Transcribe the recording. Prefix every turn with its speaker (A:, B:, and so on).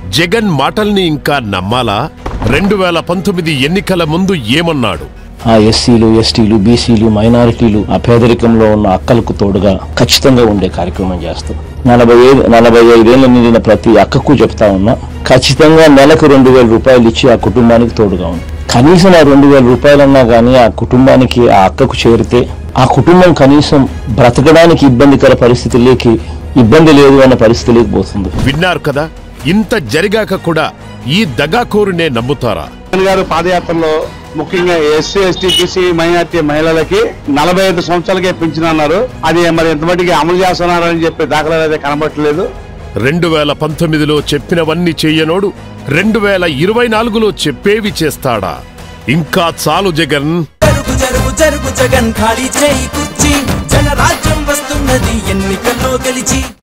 A: జగన్ మాటల్ని ఇంకా నమ్మాలా? 2019 ఎన్నికల ముందు ఏమన్నాడు?
B: ఆ ఎస్సీలు, ఎస్టీలు, బీసీలు, మైనారిటీలు, ఆ పేదరికంలో ఉన్న అక్కలకు తోడుగా ఖచ్చితంగా ఉండే కార్యక్రమం చేస్తాం. 45 ఏళ్ళు నిండిన ప్రతి అక్కకు చెప్తా ఉన్నా, ఖచ్చితంగా నెలకు 2000 రూపాయలు ఇచ్చి ఆ కుటుంబానికి తోడుగా ఉంది. కనీసం ఆ 2000 రూపాయలన్నా కానీ ఆ కుటుంబానికి, ఆ అక్కకు చేరితే ఆ కుటుంబం కనీసం బ్రతకడానికి ఇబ్బందికర పరిస్థితుల్లోకి, ఇబ్బంది లేదు అన్న పరిస్థితిలోకి పోతుంది.
A: విన్నారు కదా, ఇంత జరిగాక కూడా ఈ దగాకోరునే నమ్ముతారా?
C: గారు పాదయాత్రలో ముఖ్యంగా ఎస్సీ, ఎస్టీ, బీసీ, మైనార్టీ మహిళలకి 45 సంవత్సరాలకే పింఛన్ అన్నారు. అది మరి ఎంతమటికి అమలు చేస్తున్నారని చెప్పి దాఖలాలు అయితే కనబట్టలేదు.
A: 2019లో చెప్పినవన్నీ చెయ్యనోడు 2024లో చెప్పేవి చేస్తాడా? ఇంకా చాలు జగన్.
D: జరుగు జగన్, ఖాళీ చేయి కుర్చీ, జనరాజ్యం వస్తున్నది ఎన్నికల్లో గెలిచి.